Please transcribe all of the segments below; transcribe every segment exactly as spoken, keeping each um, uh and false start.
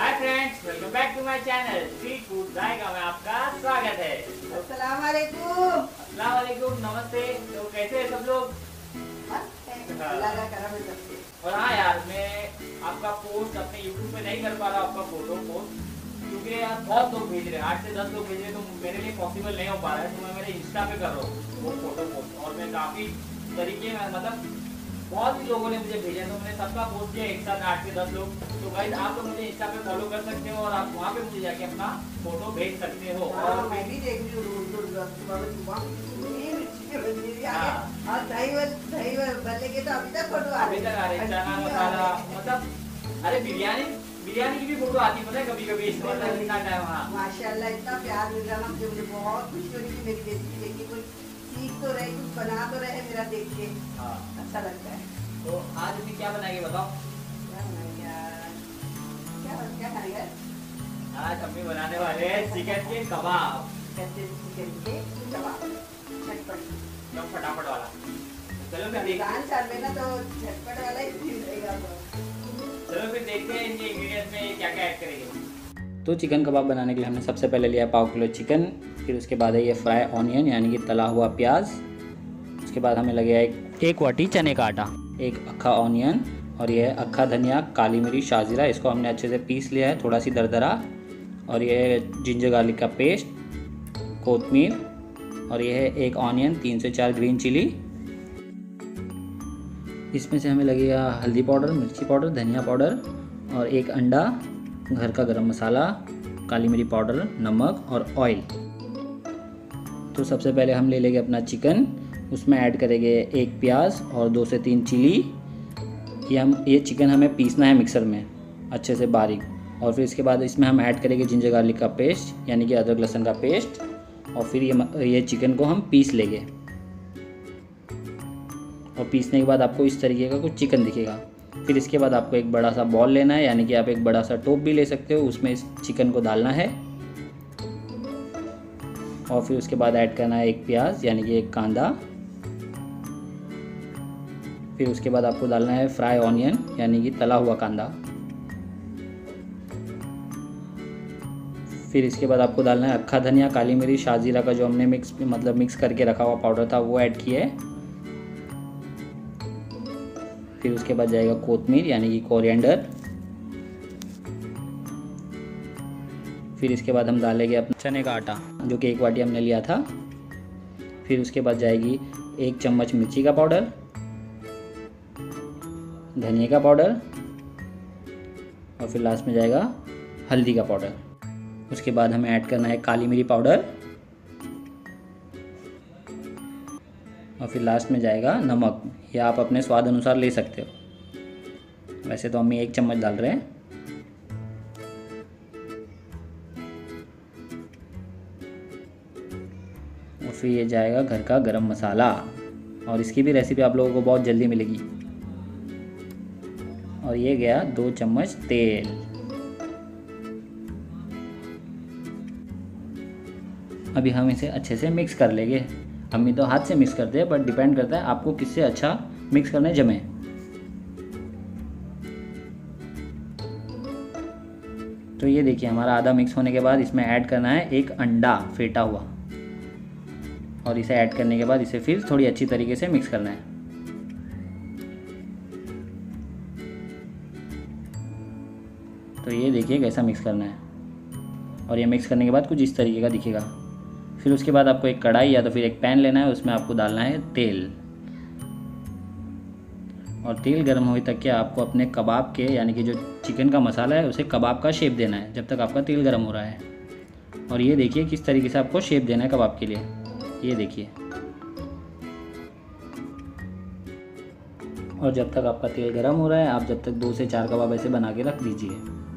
Hi friends, welcome back to my channel street food जायका में आपका स्वागत है। अस्सलाम वालेकुम। अस्सलाम वालेकुम, नमस्ते। तो कैसे हैं सब लोग? मस्त है, अल्लाह का करम है सबसे। और हाँ यार, मैं आपका पोस्ट अपने यूट्यूब पे नहीं कर पा रहा, आपका फोटो पोस्ट, क्योंकि यार बहुत लोग भेज रहे हैं, आठ से दस लोग भेज रहे हैं, तो मेरे लिए पॉसिबल नहीं हो पा रहा है। तो मैं मेरे इंस्टा पे कर रहा हूँ वो फोटो पोस्ट, और मैं काफ़ी तरीके में मतलब बहुत ही लोगों ने मुझे भेजा, तो मैंने सबका पोस्ट किया एक साथ, आठ से दस लोग। तो गाइस आप लोग मुझे इंस्टा पे फॉलो कर सकते हो और आप वहाँ पे मुझे जाके अपना फोटो भेज सकते हो। हाँ, और मैं भी देख रही हूँ रोज रोज रोज सुबह सुबह इतनी मिर्ची की बनी है हाँ। आगे, और दही व दही व भरने तो अभी तक फोटो आ अभी तक आ रहे हैं, चना मसाला, मतलब अरे बिरयानी बिरयानी की भी फोटो आती है, पता है कभी कभी इस मतलब इतना टाइम। हाँ माशाल्लाह, इतना प्यार मिल रहा ना मुझे, मुझे बहुत खुशी हो रही है मेरी रेसिपी देख के। कोई सीख तो रहे, कुछ बना तो रहे मेरा देख के, हाँ। अच्छा लगता है। तो आज अभी क्या बनाएंगे बताओ? क्या बनाएंगे आज? क्या क्या खाएंगे? आज हम भी बनाने वाले हैं चिकन के कबाब, कच्चे चिकन के कबाब, झटपट एकदम फटाफट वाला। चलो फिर देख दाल चाट में ना तो झटपट वाला ही ठीक रहेगा। चलो फिर देखते हैं इनके इंग्रेडिएंट्स में क्या क्या ऐड करेंगे। तो चिकन कबाब बनाने के लिए हमने सबसे पहले लिया पाव किलो चिकन, फिर उसके बाद है ये फ्राई ऑनियन यानी कि तला हुआ प्याज, उसके बाद हमें लगेगा एक एक वाटी चने का आटा, एक अक्खा ऑनियन, और ये है अक्खा धनिया, काली मिर्च, शाजीरा, इसको हमने अच्छे से पीस लिया है थोड़ा सी दरदरा, और ये है जिंजर गार्लिक का पेस्ट, कोतमीर, और ये है एक ऑनियन, तीन से चार ग्रीन चिली। इसमें से हमें लगेगा हल्दी पाउडर, मिर्ची पाउडर, धनिया पाउडर, और एक अंडा, घर का गरम मसाला, काली मिर्च पाउडर, नमक और ऑयल। तो सबसे पहले हम ले लेंगे अपना चिकन, उसमें ऐड करेंगे एक प्याज और दो से तीन चिली। ये हम ये चिकन हमें पीसना है मिक्सर में अच्छे से बारीक, और फिर इसके बाद इसमें हम ऐड करेंगे जिंजर गार्लिक का पेस्ट यानी कि अदरक लहसुन का पेस्ट, और फिर ये ये चिकन को हम पीस लेंगे। और पीसने के बाद आपको इस तरीके का कुछ चिकन दिखेगा। फिर इसके बाद आपको एक बड़ा सा बॉल लेना है, यानी कि आप एक बड़ा सा टोप भी ले सकते हो, उसमें इस चिकन को डालना है, और फिर उसके बाद ऐड करना है एक प्याज यानी कि एक कांदा। फिर उसके बाद आपको डालना है फ्राई ऑनियन यानी कि तला हुआ कांदा। फिर इसके बाद आपको डालना है अक्खा धनिया, काली मिर्च, शाजीरा का जो हमने मिक्स मतलब मिक्स करके रखा हुआ पाउडर था वो ऐड किया है। फिर उसके बाद जाएगा कोतमीर यानी कि कोरिएंडर। फिर इसके बाद हम डालेंगे अपने चने का आटा जो कि एक वाटी हमने लिया था। फिर उसके बाद जाएगी एक चम्मच मिर्ची का पाउडर, धनिया का पाउडर, और फिर लास्ट में जाएगा हल्दी का पाउडर। उसके बाद हमें ऐड करना है काली मिर्च पाउडर, और फिर लास्ट में जाएगा नमक, या आप अपने स्वाद अनुसार ले सकते हो। वैसे तो हम एक चम्मच डाल रहे हैं। और फिर ये जाएगा घर का गरम मसाला, और इसकी भी रेसिपी आप लोगों को बहुत जल्दी मिलेगी। और ये गया दो चम्मच तेल। अभी हम इसे अच्छे से मिक्स कर लेंगे। हम तो हाथ से मिक्स करते हैं, बट डिपेंड करता है आपको किससे अच्छा मिक्स करने जमे। तो ये देखिए हमारा आधा मिक्स होने के बाद इसमें ऐड करना है एक अंडा फेंटा हुआ, और इसे ऐड करने के बाद इसे फिर थोड़ी अच्छी तरीके से मिक्स करना है। तो ये देखिए कैसा मिक्स करना है, और ये मिक्स करने के बाद कुछ इस तरीके का दिखेगा। फिर उसके बाद आपको एक कढ़ाई या तो फिर एक पैन लेना है, उसमें आपको डालना है तेल, और तेल गर्म होने तक के आपको अपने कबाब के यानी कि जो चिकन का मसाला है उसे कबाब का शेप देना है जब तक आपका तेल गर्म हो रहा है। और ये देखिए किस तरीके से आपको शेप देना है कबाब के लिए, ये देखिए। और जब तक आपका तेल गर्म हो रहा है आप जब तक दो से चार कबाब ऐसे बना के रख दीजिए,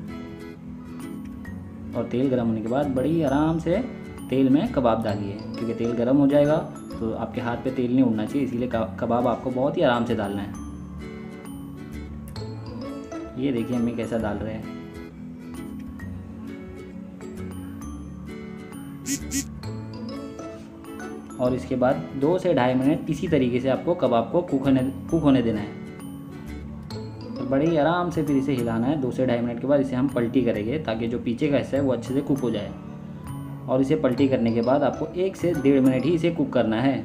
और तेल गर्म होने के बाद बड़ी आराम से तेल में कबाब डालिए, क्योंकि तेल गर्म हो जाएगा तो आपके हाथ पे तेल नहीं उड़ना चाहिए, इसीलिए कबाब आपको बहुत ही आराम से डालना है। ये देखिए हम कैसा डाल रहे हैं। और इसके बाद दो से ढाई मिनट इसी तरीके से आपको कबाब को कुक होने कुक होने देना है। बड़े ही आराम से फिर इसे हिलाना है। दो से ढाई मिनट के बाद इसे हम पलटी करेंगे ताकि जो पीछे का हिस्सा है वो अच्छे से कुक हो जाए। और इसे पलटी करने के बाद आपको एक से डेढ़ मिनट ही इसे कुक करना है।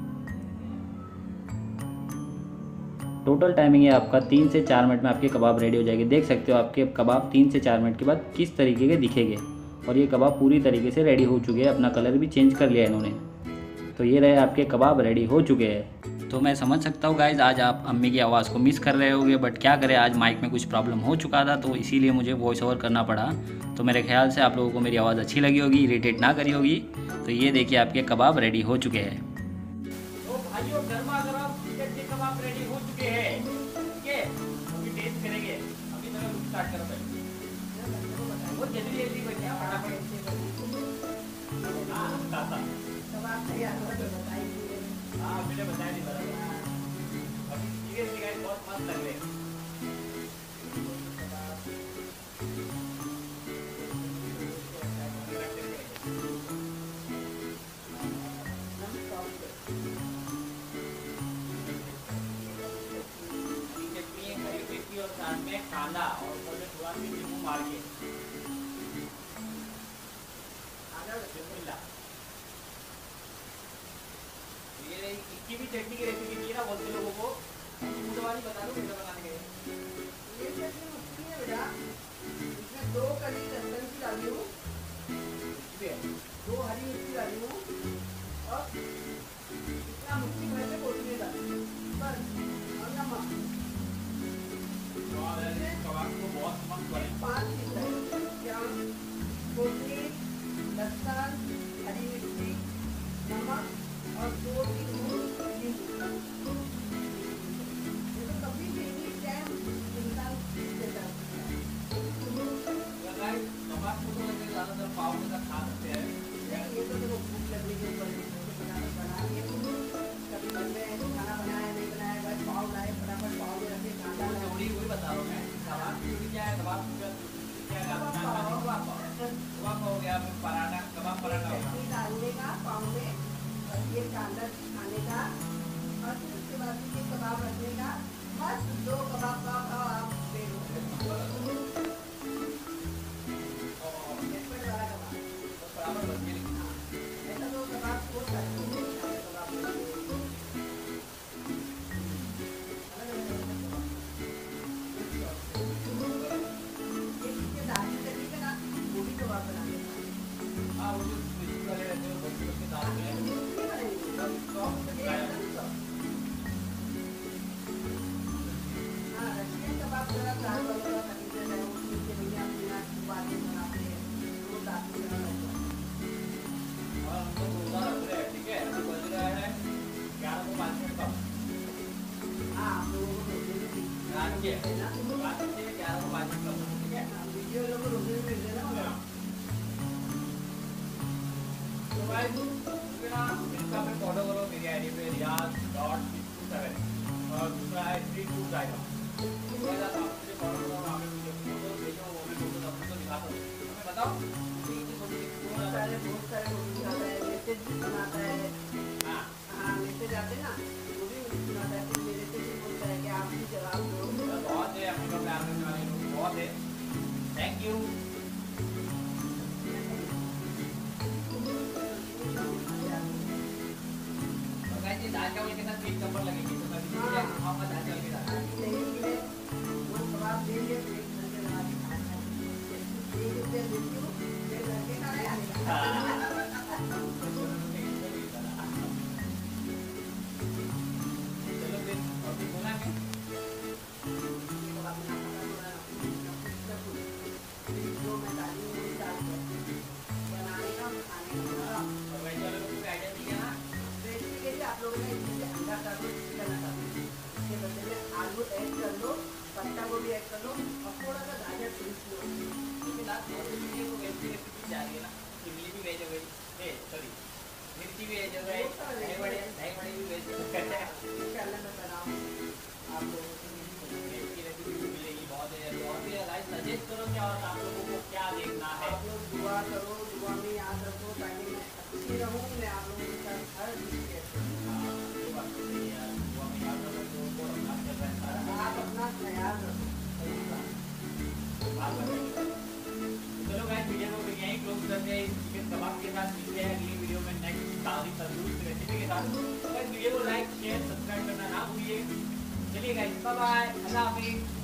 टोटल टाइमिंग है आपका तीन से चार मिनट में आपके कबाब रेडी हो जाएंगे। देख सकते हो आपके कबाब तीन से चार मिनट के बाद किस तरीके के दिखेंगे। और ये कबाब पूरी तरीके से रेडी हो चुके हैं, अपना कलर भी चेंज कर लिया है इन्होंने। तो ये रहे आपके कबाब रेडी हो चुके हैं। तो मैं समझ सकता हूँ गाइज़, आज आप अम्मी की आवाज़ को मिस कर रहे होगे, बट क्या करें, आज माइक में कुछ प्रॉब्लम हो चुका था तो इसीलिए मुझे वॉइस ओवर करना पड़ा। तो मेरे ख्याल से आप लोगों को मेरी आवाज़ अच्छी लगी होगी, इरिटेट ना करी होगी। तो ये देखिए आपके कबाब रेडी हो चुके हैं। तो भाइयों गर्मा गर्म चिकन के कबाब रेडी हो चुके हैं। ठीक है, अभी टेस्ट करेंगे। अभी तो मैं स्टार्ट करो पहले। वो जल्दी जल्दी बन गया फटाफट। हाँ दादा, कबाब तैयार हो तो बताइए। हाँ मैंने बताया नहीं बराबर। अभी सीरियसली गाइस बहुत मस्त लग रहे हैं। और साथ में कांदा और ऊपर में थोड़ा सी नींबू मार के ये रही इसकी भी चटनी की रेसिपी थी ना बहुत से लोगों को। मुझे वाली बता दो कैसे बनाने के। ये चटनी मुश्किल है बेटा। इसमें दो कली लहसुन की डाली हूँ, दो हरी मिर्ची डाली हूँ और इतना मुट्ठी भर के कोथिंबीर डाली हूँ बस, और नमक। कबाब को बहुत मस्त बने। पाँच चीज है, प्याज, कोथिंबीर, लहसुन, हरी मिर्ची, नमक और दो तीन बूंद नींबू। ये तो कभी भी इस टाइम इंसान देता है। कबाब को तो वैसे ज़्यादातर पाव के साथ खा सकते हैं। नहीं, ये तो देखो भूख लगने के ऊपर बना बना लिए। कभी घर में खाना बनाया नहीं बनाया, बस पाव लाए फटाफट पाव में रखे कांदा वो जोड़ी वही बता रहा हूँ मैं। कबाब की जोड़ी क्या है? कबाब क्या क्या कबाब कबाब हो गया, पराठा कबाब पराठा होगा। चटनी डालने का पाव में और ये कांदा खाने का और फिर उसके बाद ये कबाब रखने का, बस दो कबाब का खाओ आप पेट भर। झटपट वाला कबाब तो बराबर बन गई। ऐसा तो कबाब को करते हैं, कबाब ये दाल की चटनी का ना वो भी कबाब बनाने का। हाँ वो जो स्पेशल वाले रहते हैं वो उसके दाल में ये बनेगी सॉफ्ट एकदम सॉफ्ट। हाँ, रशियन कबाब जरा दाल वाला का फर्नीचर है, उसमें से भैया बिना बातें बनाते हैं, वो दाल की तरह रहता है। और हम लोग रोजा रख रहे हैं। ठीक है, अभी बज रहा है ग्यारह को पाँच मिनट का। हाँ, आप लोगों को रोजे में भी रात के है ना, रात के ग्यारह को पाँच मिनट का। ठीक है, हाँ, वीडियो लोग को रोजे में मिल रहे ना। तो भाई मुझे ना इंस्टा पे फॉलो करो, मेरी आईडी पे Riyaz dot six two seven और दूसरा है थ्री टू जाएगा। तो भाई आप मुझे फॉलो करो, वहाँ पे मुझे फोटो भेजो, वो मैं फोटो अपने को दिखाता हूँ। हमें बताओ बहुत सारे बहुत सारे लोग दिखाता है, मैसेज भी सुनाता है। हाँ हाँ, मैसेज आते ना, वो भी मुझे सुनाता है, फिर मेरे से भी बोलता है कि आप भी जवाब दो। बहुत है अपने को प्यार करने वाले लोग, बहुत है। Thank you. और गाइस ये दाल चावल के साथ एक नंबर लगेगी। तो मैं भी हाँ। खाऊंगा दाल चावल के साथ। आज नहीं मिले, वो कबाब ले लिए, एक घंटे लगा के खाना है। एक रुपये देती हूँ, फिर घर के खाने आने चलो फिर अभी बोला है जो मैं डाली हूँ वो डाल दो। बनाने का खाने का और वैसे वाले लोग को आइडिया दिया ना। रेसिपी के लिए आप लोगों ने इसमें अंडा कर दो, चिकन कर दो, इसके बदले में आलू ऐड कर लो, पत्ता गोभी ऐड कर लो और थोड़ा सा गाजर पीस लो। लेकिन आज बहुत वीडियो को वेज की रेसिपी जा रही है ना। इमली भी वेज हो गई, ए सॉरी मिर्ची भी वेज हो गई, दही बड़े दही बड़े भी वेज हो गए। इंशाल्लाह मैं बनाऊँ आप लोगों को। वेज की रेसिपी भी मिलेगी बहुत है। और भी गाइस सजेस्ट करो क्या और आप लोगों को क्या देखना है। आप लोग दुआ करो, दुआ में याद रखो ताकि मैं अच्छी रहूँ, मैं आप लोगों के साथ हर चीज़ के हाँ ये बात तो सही है यार। वो हमें याद रखो तो वो अपना ख्याल रखता है। आप अपना ख्याल रखो। साथ। तो वीडियो को लाइक शेयर सब्सक्राइब करना ना भूलिए। चलिए गाइस, बाय बाय, अल्लाह हाफिज़।